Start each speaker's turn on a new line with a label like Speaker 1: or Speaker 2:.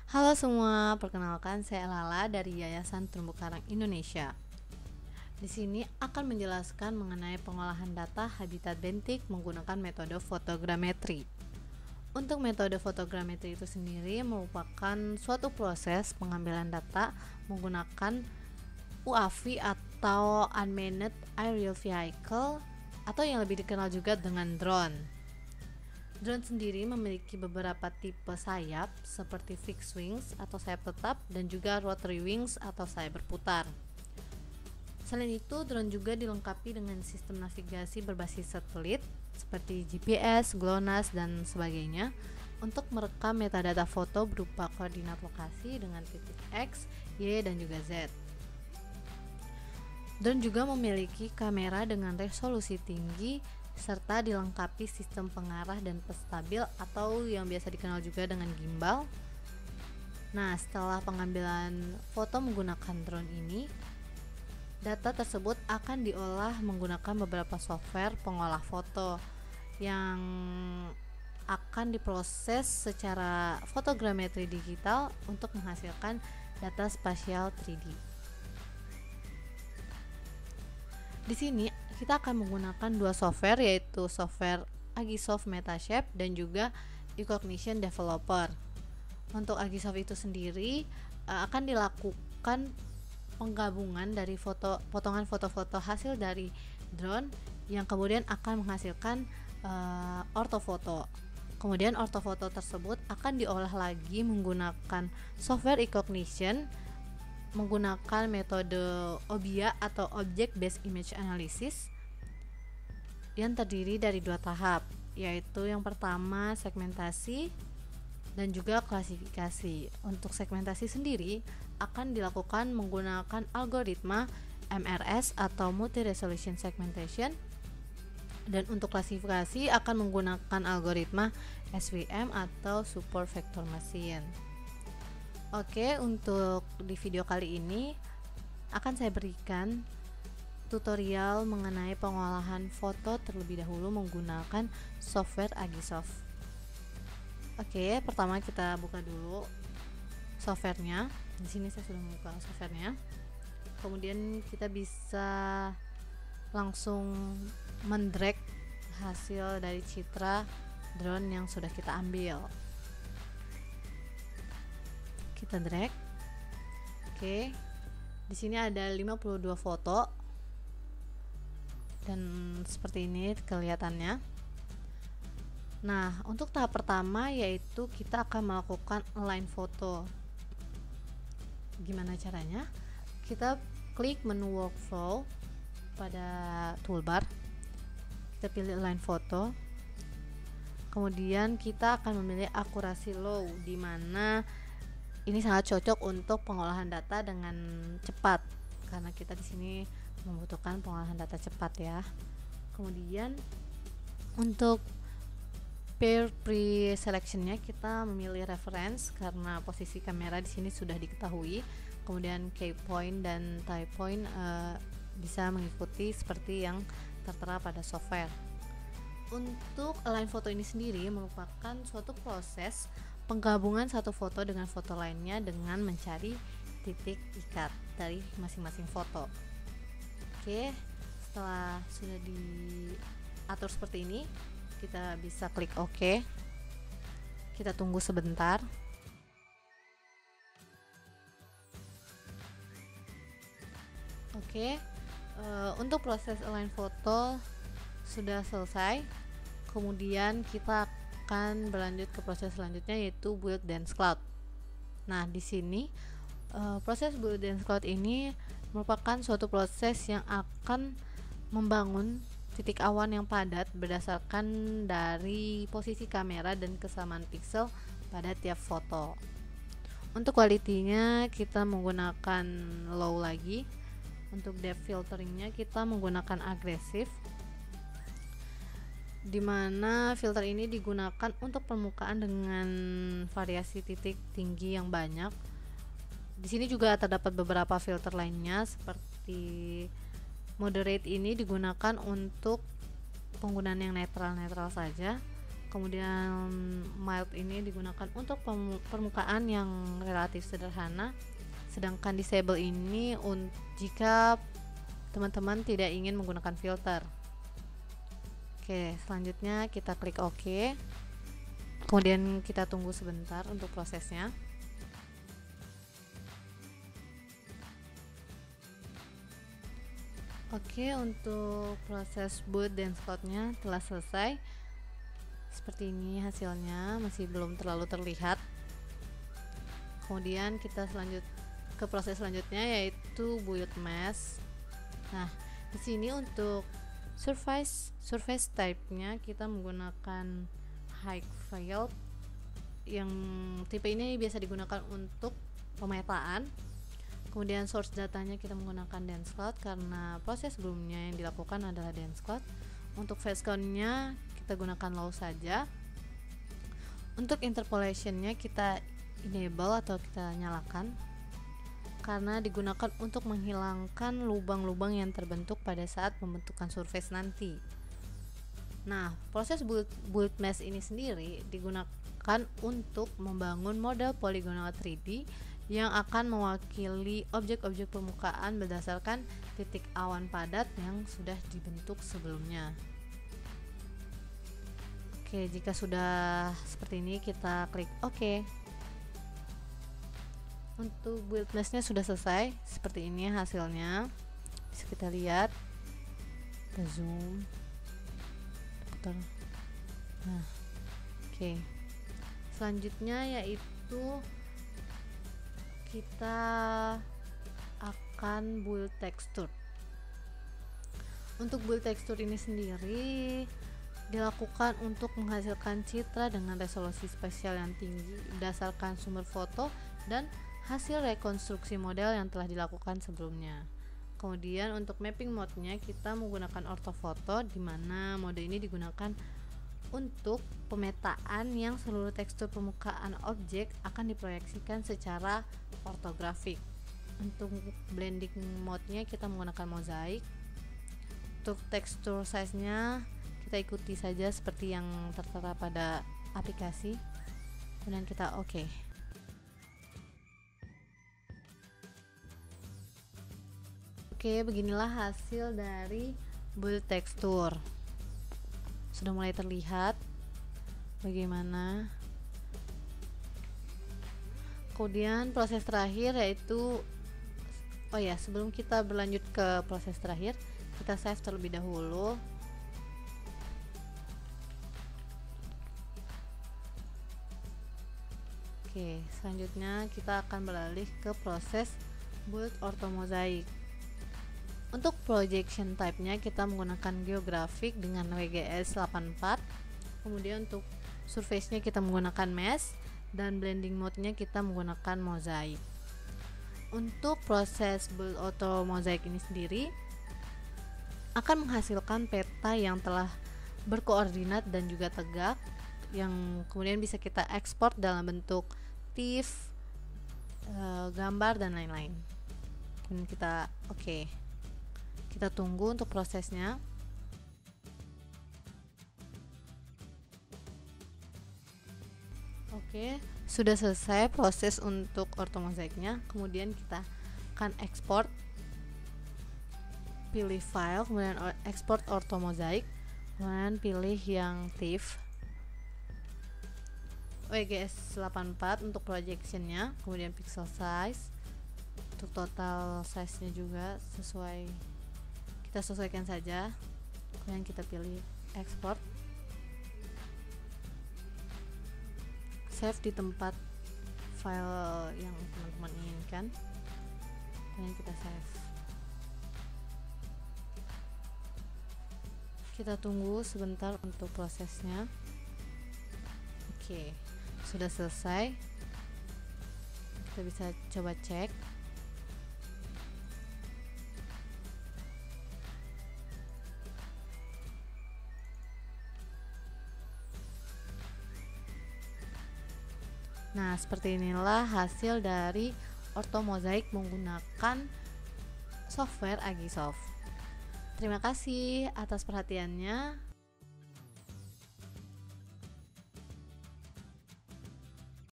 Speaker 1: Halo semua, perkenalkan saya Lala dari Yayasan Terumbu Karang Indonesia. Di sini akan menjelaskan mengenai pengolahan data habitat bentik menggunakan metode fotogrametri. Untuk metode fotogrametri itu sendiri merupakan suatu proses pengambilan data menggunakan UAV atau Unmanned Aerial Vehicle atau yang lebih dikenal juga dengan drone. Drone sendiri memiliki beberapa tipe sayap seperti fixed wings atau sayap tetap dan juga rotary wings atau sayap berputar. Selain itu, drone juga dilengkapi dengan sistem navigasi berbasis satelit seperti GPS, GLONASS, dan sebagainya untuk merekam metadata foto berupa koordinat lokasi dengan titik X, Y, dan juga Z. Drone juga memiliki kamera dengan resolusi tinggi serta dilengkapi sistem pengarah dan pestabil atau yang biasa dikenal juga dengan gimbal. Nah, setelah pengambilan foto menggunakan drone ini, data tersebut akan diolah menggunakan beberapa software pengolah foto yang akan diproses secara fotogrametri digital untuk menghasilkan data spasial 3D. Di sini kita akan menggunakan dua software, yaitu software Agisoft Metashape dan juga eCognition Developer. Untuk Agisoft itu sendiri akan dilakukan penggabungan dari potongan foto-foto hasil dari drone yang kemudian akan menghasilkan ortofoto. Kemudian ortofoto tersebut akan diolah lagi menggunakan software eCognition menggunakan metode OBIA atau Object Based Image Analysis yang terdiri dari dua tahap, yaitu yang pertama segmentasi dan juga klasifikasi. Untuk segmentasi sendiri akan dilakukan menggunakan algoritma MRS atau Multi Resolution Segmentation, dan untuk klasifikasi akan menggunakan algoritma SVM atau Support Vector Machine. Oke, untuk di video kali ini akan saya berikan tutorial mengenai pengolahan foto terlebih dahulu menggunakan software Agisoft. Oke, pertama kita buka dulu softwarenya. Di sini saya sudah membuka softwarenya. Kemudian kita bisa langsung mendrag hasil dari citra drone yang sudah kita ambil. Kita drag. Oke. Di sini ada 52 foto. Dan seperti ini kelihatannya. Nah, untuk tahap pertama yaitu kita akan melakukan align foto. Gimana caranya? Kita klik menu workflow pada toolbar. Kita pilih align foto. Kemudian kita akan memilih akurasi low, di mana ini sangat cocok untuk pengolahan data dengan cepat karena kita di sini membutuhkan pengolahan data cepat ya. Kemudian untuk pair pre-selectionnya kita memilih reference karena posisi kamera di sini sudah diketahui. Kemudian key point dan tie point bisa mengikuti seperti yang tertera pada software. Untuk align foto ini sendiri merupakan suatu proses penggabungan satu foto dengan foto lainnya dengan mencari titik ikat dari masing-masing foto. Oke, setelah sudah diatur seperti ini, kita bisa klik OK. Kita tunggu sebentar. Oke, untuk proses align foto sudah selesai. Kemudian kita akan berlanjut ke proses selanjutnya, yaitu build dense cloud. Nah, di sini proses build dense cloud ini merupakan suatu proses yang akan membangun titik awan yang padat berdasarkan dari posisi kamera dan kesamaan pixel pada tiap foto. Untuk quality-nya kita menggunakan low lagi. Untuk depth filteringnya kita menggunakan agresif, dimana filter ini digunakan untuk permukaan dengan variasi titik tinggi yang banyak. Di sini juga terdapat beberapa filter lainnya seperti moderate, ini digunakan untuk penggunaan yang netral saja. Kemudian mild ini digunakan untuk permukaan yang relatif sederhana, sedangkan disable ini jika teman-teman tidak ingin menggunakan filter. Oke, selanjutnya kita klik OK. Kemudian kita tunggu sebentar untuk prosesnya. Oke, untuk proses boot dan slotnya telah selesai. Seperti ini hasilnya, masih belum terlalu terlihat. Kemudian kita ke proses selanjutnya, yaitu build mesh. Nah, di sini untuk surface type-nya kita menggunakan high field, yang tipe ini biasa digunakan untuk pemetaan. Kemudian source datanya kita menggunakan dense cloud karena proses sebelumnya yang dilakukan adalah dense cloud. Untuk face count-nya kita gunakan low saja. Untuk interpolationnya kita enable atau kita nyalakan karena digunakan untuk menghilangkan lubang-lubang yang terbentuk pada saat pembentukan surface nanti. Nah, proses build mesh ini sendiri digunakan untuk membangun model poligonal 3D yang akan mewakili objek-objek permukaan berdasarkan titik awan padat yang sudah dibentuk sebelumnya. Oke, jika sudah seperti ini kita klik OK. Untuk build mesh-nya sudah selesai, seperti ini hasilnya. Bisa kita lihat, kita zoom, putar. Nah, oke. Selanjutnya yaitu kita akan build texture. Untuk build texture ini sendiri dilakukan untuk menghasilkan citra dengan resolusi spesial yang tinggi berdasarkan sumber foto dan hasil rekonstruksi model yang telah dilakukan sebelumnya. Kemudian untuk mapping mode-nya kita menggunakan orthofoto, di mana mode ini digunakan untuk pemetaan yang seluruh tekstur permukaan objek akan diproyeksikan secara ortografik. Untuk blending mode-nya kita menggunakan mozaik. Untuk tekstur size-nya kita ikuti saja seperti yang tertera pada aplikasi. Kemudian kita OK. Oke, beginilah hasil dari build tekstur. Sudah mulai terlihat bagaimana. Kemudian proses terakhir yaitu, oh ya, sebelum kita berlanjut ke proses terakhir, kita save terlebih dahulu. Oke, selanjutnya kita akan beralih ke proses build orthomozaik. Untuk projection type-nya kita menggunakan geographic dengan WGS 84. Kemudian untuk surface-nya kita menggunakan mesh dan blending mode-nya kita menggunakan mozaik. Untuk proses build orthomozaik ini sendiri akan menghasilkan peta yang telah berkoordinat dan juga tegak, yang kemudian bisa kita ekspor dalam bentuk TIFF, gambar dan lain-lain. Kemudian kita OK. Kita tunggu untuk prosesnya. Oke, sudah selesai proses untuk orthomozaiknya. Kemudian kita akan ekspor, pilih file, kemudian export orthomozaik, kemudian pilih yang TIFF WGS 84 untuk projectionnya, kemudian pixel size. Untuk total size nya juga kita sesuaikan saja, kemudian kita pilih export, save di tempat file yang teman-teman inginkan, kemudian kita save. Kita tunggu sebentar untuk prosesnya. Oke, sudah selesai. Kita bisa coba cek. Nah, seperti inilah hasil dari orthomozaik menggunakan software Agisoft. Terima kasih atas perhatiannya.